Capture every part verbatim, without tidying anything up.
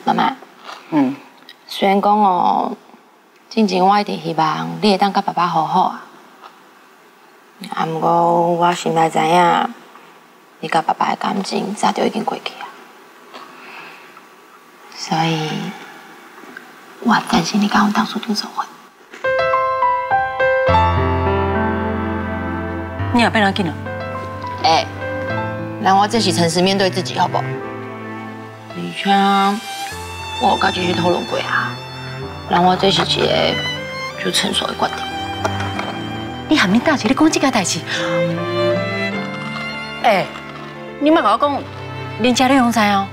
妈妈，嗯，虽然讲哦，之前我一直希望你会当甲爸爸好好啊，啊，不过我心内知影，你甲爸爸的感情早就已经过去啊，所以我担心你甲阮当初就走婚。 你也变哪紧了？ 哎，让我这是诚实面对自己，好不好？而且我有甲继续讨论过啊，让我这是一个就成熟的决定。 你含你大姐，你讲这个代志？哎，你莫甲我讲，连家里拢知哦。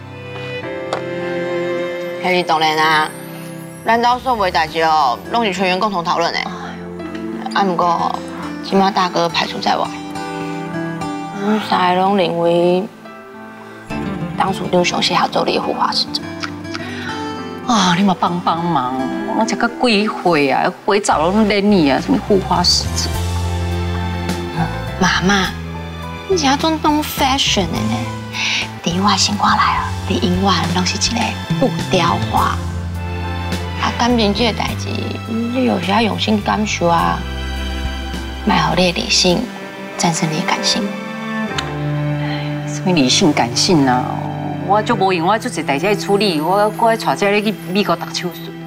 迄是当然啊，咱家所有代志哦，拢是全员共同讨论的。啊，不过即马大哥排除在外，阮三个拢认为当初张上适合做你的护花使者。 啊，你嘛帮帮忙！我才到几岁啊，花早拢连你啊，什么护花使者？ 妈妈，你是要做弄 fashion 的呢？伫我心看来啊，你永远拢是一个布雕花。啊，感情这个代志，你有时要用心感受啊，卖互你的理性战胜你的感性。 什么理性感性啊？我就无用，我做一代志要处理，我我要带这个去美国读手术。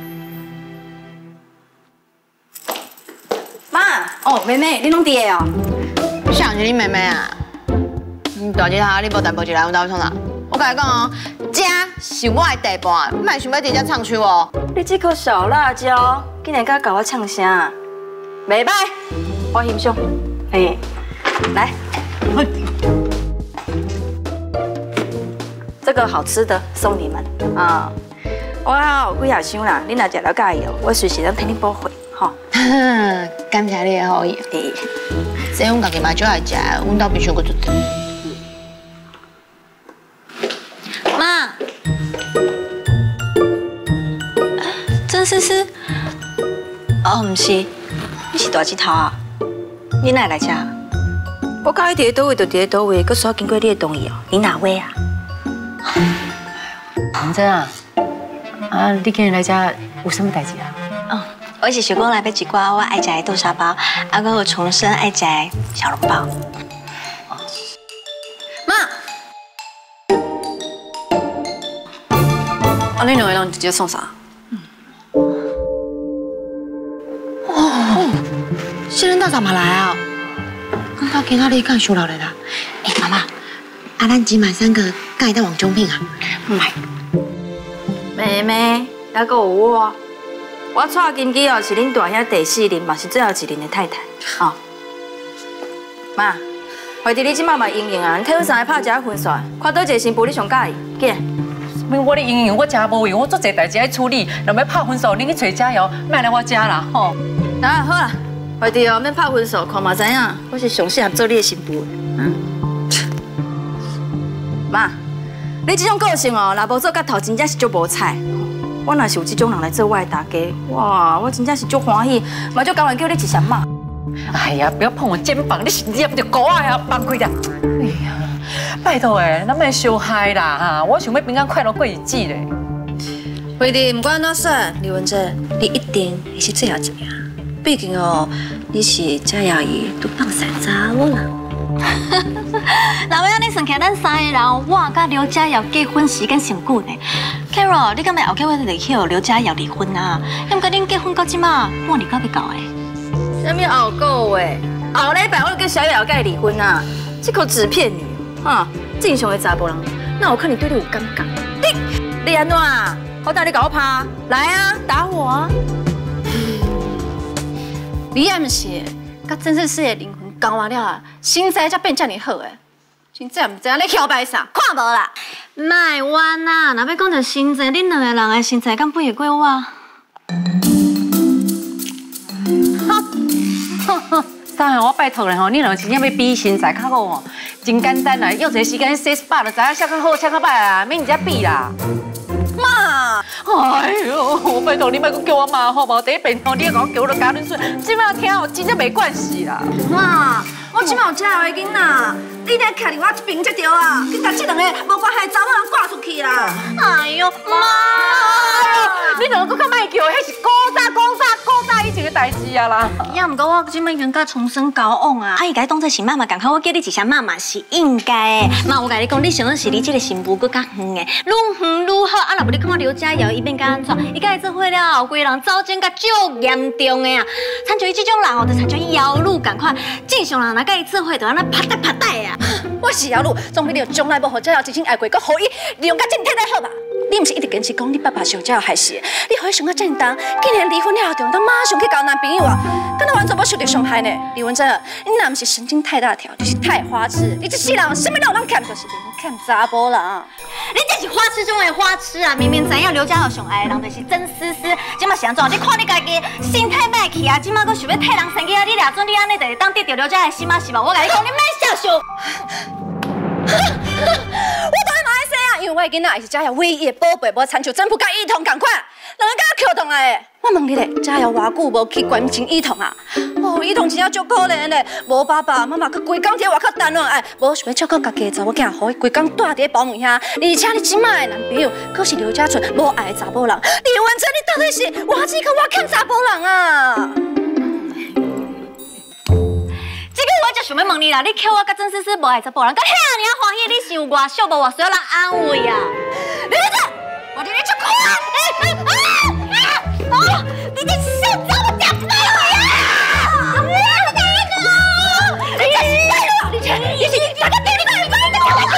妈，哦，妹妹，你拢伫个哦？ 像是你妹妹啊，你大姐她你无淡薄一来阮兜创啥？我甲你讲哦，这是我的地盘，莫想要伫这唱秋哦。 你这颗小辣椒，竟然敢甲我唱声，袂歹，我欣赏。嘿，来，这个好吃的送你们啊！我有几下想啦，你若食了介意哦，我随时能替你补回，吼。 感谢你的好意。 嘿， 这阮家己嘛最爱食，阮兜冰箱阁足多。 妈，郑思思，哦，唔是，你是大舌头啊？你哪来吃？我教你伫倒位就伫倒位，佮需要经过你的同意哦。你哪位啊？ 文珍啊，啊，你今日来家有什么代志啊？ 哦，我是想讲来买一寡我爱食的豆沙包，啊，佮有重生爱食的小笼包。妈，啊，你两个人直接送啥？ 哦，新人大早嘛来啊！我到今仔日干收落来啦。哎，妈妈，啊，咱今晚三个干一道王中品啊？买。 妹妹，还佮有我，我娶金枝哦是恁大兄第四任，嘛是最后一任的太太。哦，妈，怀弟你即摆嘛应用啊，替阮三个拍一下婚纱，看倒一个新妇你上介意，紧。 我我的应用我真无用，我做侪代志要处理，若要拍婚纱，恁去找佳瑶，莫来我家啦，吼。 那好啦，怀弟哦，免拍婚纱，看嘛知影，我是上适合做你的新妇。嗯。妈。你这种个性哦，若无做到头，真正是足无彩。我若是有这种人来做我的大家，哇，我真正是足欢喜，嘛足甘愿叫你一声妈。 哎呀，不要碰我肩膀，你身体也不就高啊呀，放开点。哎呀，拜托诶，咱莫伤害啦哈！我想要平安快乐过日子咧。 慧弟，不管怎说，李文珍，你一定会是最后一名。毕竟哦，你是佳瑶姨都放散查某人。 那要安尼算起来，咱三个人，我甲刘佳瑶结婚时间上久呢。Carol， 你敢会后盖我立去刘佳瑶离婚啊？要不恁结婚到即马半年到要到诶？ 什么后个月？后礼拜我就跟小瑶甲伊离婚啊！这颗纸片女，哈，正常的查甫人，那我看你对你有感觉。你你安怎？我带你搞我拍，来啊，打我啊！ 你也毋是，甲郑世世的灵魂交换了啊，身材才变遮尔好诶，真正毋知影你摇摆啥，看无啦。卖冤啊！若要讲着身材，恁两个人的身材敢比得过我？ 三下我拜托咧吼，你若真正要比身材较好吼，真简单啦，约一个时间洗 S P A 就知影啥较好，啥较歹啦，免人家比啦。 妈， 哎呦，拜托你莫阁叫我妈好无？第一遍吼，你甲我叫我家恁孙，即摆听吼真正没关系啦。 妈，我即摆有家的囡仔，你咧徛伫我一边才对啊！去甲这两个无关系的查某人赶出去啦！ 哎呦，妈！ 两个搁较卖叫，迄是古早古早古早以前的代志啊啦。 呀，毋过我即摆已经甲重新交往啊。 阿姨，甲你当作是妈妈共款，我叫你一声妈妈是应该的。妈，我甲你讲，你想的是你这个媳妇搁较远的，愈远愈好。啊，若无你看我刘佳瑶，伊变甲安怎？伊甲伊做伙了后，规个人走精甲足严重的啊！参像伊这种人哦，就参像伊腰女共款。正常人若甲伊做伙，就安尼啪嗒啪嗒啊！ 我是妖女，总比你从来无互佳瑶真心爱过，搁互伊利用甲真体来好吧？你毋是一直坚持讲你爸爸是有佳瑶害死的，你互伊想甲正当，竟然离婚了后，就当马上去交男朋友啊！敢若完全无受到伤害呢？李文珍，你若毋是神经太大条，就是太花痴。你这世人什么都有通欠，就是欠查甫人。 你这是花痴中的花痴啊！明明知影刘家豪上爱的人就是曾思思，即马是安怎？你看你家己心态歹去啊！即马搁想要替人生气啊！你俩准你安尼就会当得到刘家的心吗？是吧？我甲你讲，你莫小想。 我当然嘛爱说啊，因为我的囡仔也是佳瑶唯一的宝贝，无参像真仆甲伊童同款，两个敢扣动来的。我问你咧，佳瑶偌久无去关心伊童啊？哦，伊童真正足可怜咧，无爸爸妈妈，佮规工伫外口等乱，哎，无想要照顾家己的查某囝，互伊规工住伫保姆遐。而且你即摆的男朋友，可是刘家纯无爱的查某人。李文珍，你到底是偌只个我欠查甫人啊？ 这个我就想要问你啦，你扣我甲曾思思无爱查甫人，甲遐尔欢喜，你是有偌俗无偌需要人安慰啊？ 李文珍，我对你足可爱。 哦，你这小杂货夹不到我呀！你这是哪个？你这你是哪个地方？你讲你讲我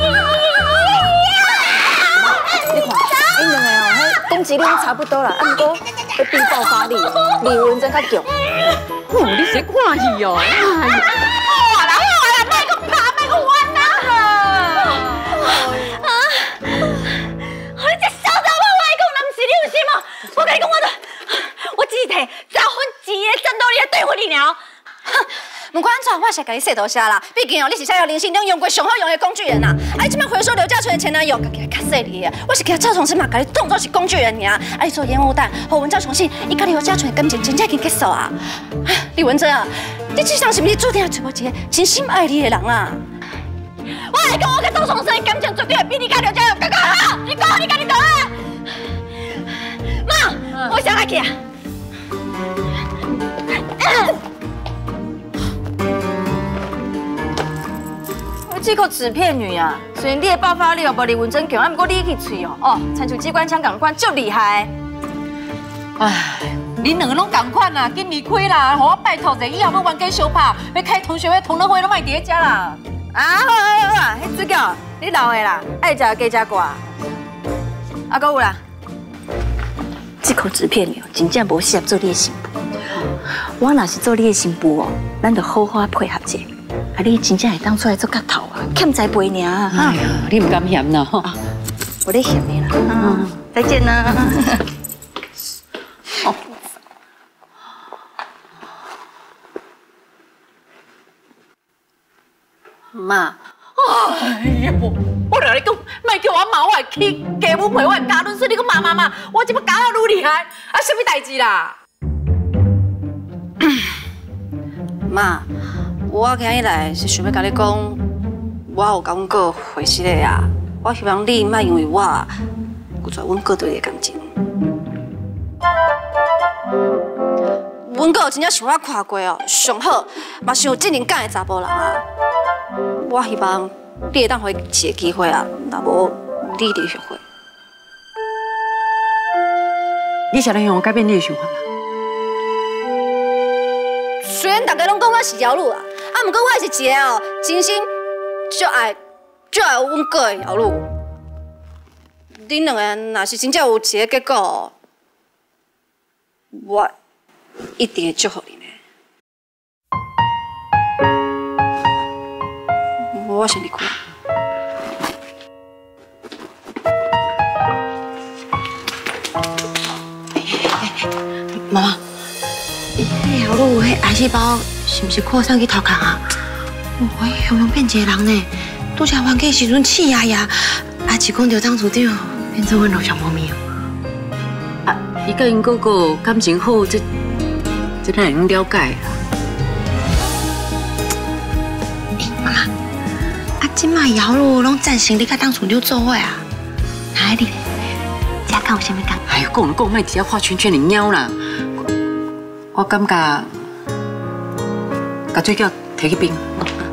你看，因两个哦，迄等级量差不多啦，啊，不过要比爆发力，李文珍较强。 哦，你是看戏哦？哎呀，好啦好啦，卖个拍，卖个弯啦！ 啊！你这小杂货，我讲，那不是你有心吗？我跟你讲，我的，我只是摕十分之一的战斗力来对付你了。 不管怎，我是甲你说多谢啦。毕竟哦，你是佳瑶人生中用过上好用的工具人呐。啊，你即摆回收刘家纯的前男友，家己还较细腻的。我是给他赵重新嘛，甲你当作是工具人尔。啊，你做烟雾弹，和文昭重新，伊甲刘家纯的感情真正已经结束啊。李文珍啊，你这上是不是注定要找到一个真心爱你的人啊？ 我来讲，我甲赵重生的感情绝对会比你甲刘家勇更加好。你讲，你家己倒啊！妈，我想来去啊。 这个纸片女啊，虽然你的爆发力哦无李文珍强，啊，不过你去喙哦，哦，参像机关枪共款，足厉害。 唉，恁两个拢同款啦，紧离开啦，互我拜托者，以后要冤家相拍，要开同学会、同乐会都莫伫遐啦。 啊，好啊好啊，迄主角你老的啦，爱食加食寡。啊，搁有啦，这颗纸片女哦，真正无适合做你的新妇。我若是做你的新妇哦，咱就好好配合者。啊！你真正会当出来做角头啊，欠栽培尔啊！ 哎呀，你唔敢嫌啦吼！ 我咧嫌你啦，嗯，再见啦。哦， 妈，哎呀，我我来你讲，莫叫我骂我去家母陪我家伦说你个骂骂骂，我即要搞到愈厉害，啊，什么代志啦？ 妈。我今日来是想要甲你讲，我有讲过回事的啊。我希望你莫因为我有在阮哥对你的感情。阮哥真正是我看过哦，上好嘛是有正人感的查甫人啊。我希望你会当互伊一个机会啊，若无你就后悔。 你是来让我改变你的想法啦？ 虽然大家拢讲我是妖女啊。啊，不过我是一个哦，真心足爱、足爱阮哥的妖女。恁两个若是真正有一个结果，我一定会祝福你的。我先离开。 妈妈，迄妖女迄癌细胞。是不是扩散去头壳啊？我雄雄变一个人呢，拄则冤家时阵气压压，啊是讲着张处长变做阮楼上猫咪哦。 啊，伊甲因哥哥感情好，这这哪会用了解啦？ 诶，妈妈，啊，即摆妖女拢赞成你甲当处长做伙啊？哪里咧？食家看有啥物讲？ 哎呀，讲讲，莫直接画圈圈嚟鸟啦！我感觉，把水饺摕去冰。